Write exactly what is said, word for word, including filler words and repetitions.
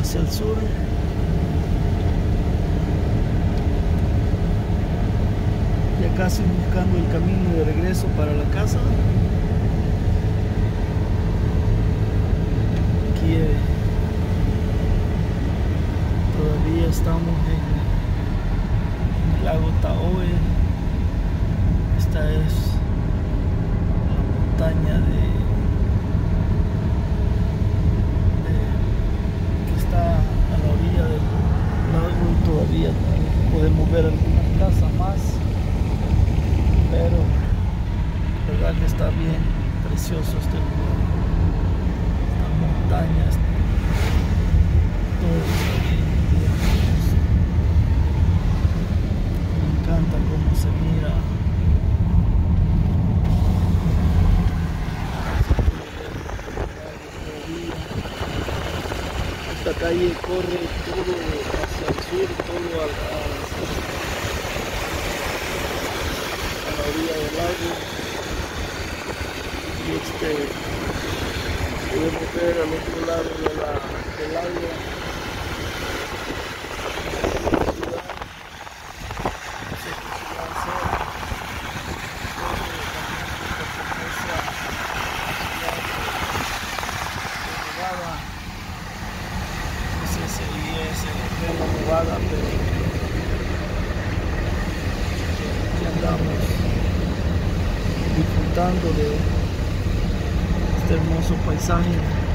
hacia el sur. Ya casi buscando el camino de regreso para la casa. Aquí eh, todavía estamos en, en el lago Tahoe. Esta es la montaña de, de que está a la orilla del lago, y todavía podemos ver algunas casas más, pero la verdad que está bien precioso este lugar. Estas montañas, todo está bien, bien hermoso. Me encanta cómo se mira. Esta calle corre todo hacia el sur, todo a, a, a la orilla del lago. Y este, podemos ver al otro lado de la, del agua la Nevada, pero aquí andamos disfrutando de este hermoso paisaje.